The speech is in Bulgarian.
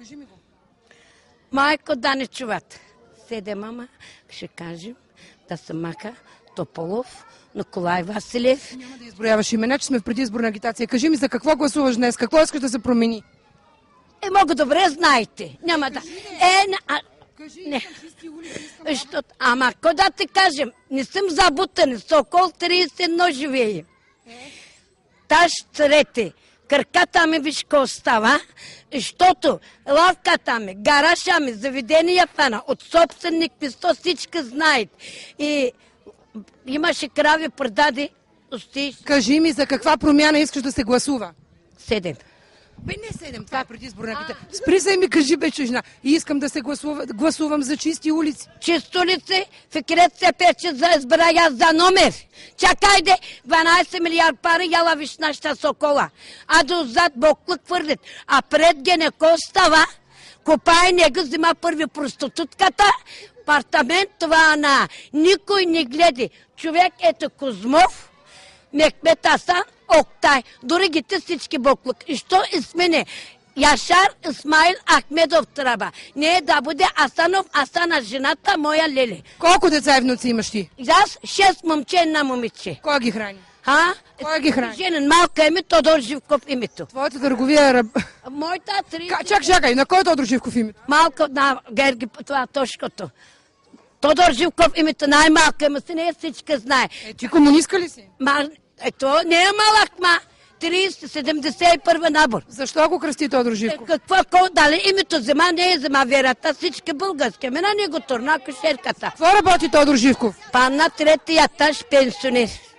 Кажи ми го. Майко, да не чуват. Седе мама, ще кажем да се мака Тополов, Николай Василев. Няма да изброяваш имена, че сме в предизборна агитация. кажи ми за какво гласуваш днес, какво искаш да се промени? Много добре знаете. Няма да... Не. Ама, какво да ти кажем? Не съм забутан, Сокол 31 живее. Таш трети. Краката ми виж какво става, защото лавката ми, гараша ми, заведения фана, от собственик писто всички знаят. И имаше крави продади. Кажи ми за каква промяна искаш да се гласува? 7. Бе, не 7, това е предизборна агитация. Спри се и ми кажи, бе, чужна. И искам да се гласувам за чисти улици. Чисти улици, Фикрет се пече за избрая за номер. Чакайте, 12 милиард пари яла виж нашата Сокола. А дозад боклък хвърлят. А пред Генеко става, копай нега, взима първи проститутката, апартамент това на никой не гледи. Човек ето Козмов, Мехмет Асан, Октай, дори гите всички боклук. И що измене? Яшар Исмаил Ахмедов трябва. Не е да бъде Асанов, Асана жената моя леле. Колко деца и внуци имаш ти? Аз 6 момче и една момиче. Кой ги храни? Кой ги храни? Женен, малка име, Тодор Живков името. Твоята търговия... Моята 3... Чакай, на кой е Тодор Живков името? Малка, на Герги, това точкото. Тодор Живков името най-малка име си, не всички знае. Ти комунистка ли си? Ето, не е малък, 30-71 набор. Защо го кръсти Тодор Живков? Какво дали името взема, не е взема верата, всички български. Мина не го турна кошерката. Какво работи Тодор Живков? Пана третия етаж пенсионер.